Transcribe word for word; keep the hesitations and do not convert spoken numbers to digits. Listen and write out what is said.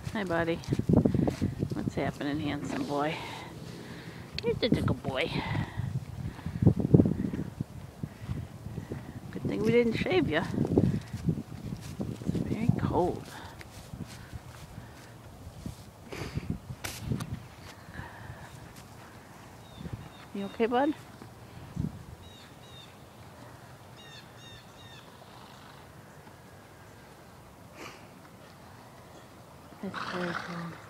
Hi, buddy. What's happening, handsome boy? You're such a good boy. Good thing we didn't shave you. It's very cold. You okay, bud? That's very cold.